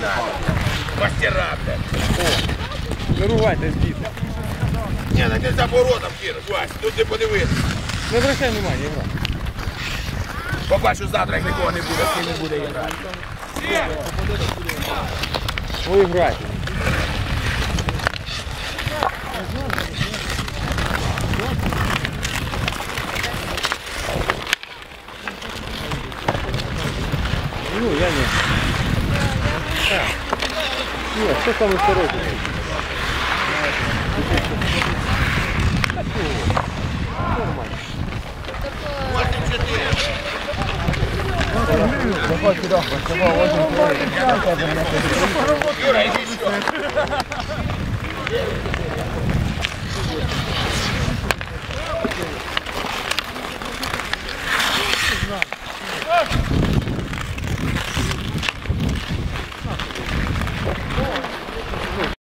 надо. Мастера, блядь. Не ругайте з дітей. Ні, ну ти за воротом кинуть, Вась, тут ти подивись. Не обращай внимання, Ігра. Побачу завтра, як нікого не буде, з ким не буде грати. Ви грайте. Ну, я не. Так. Нет, что самый второй? Нормально. Заходь сюда, посмотри, очень Юра, иди сюда.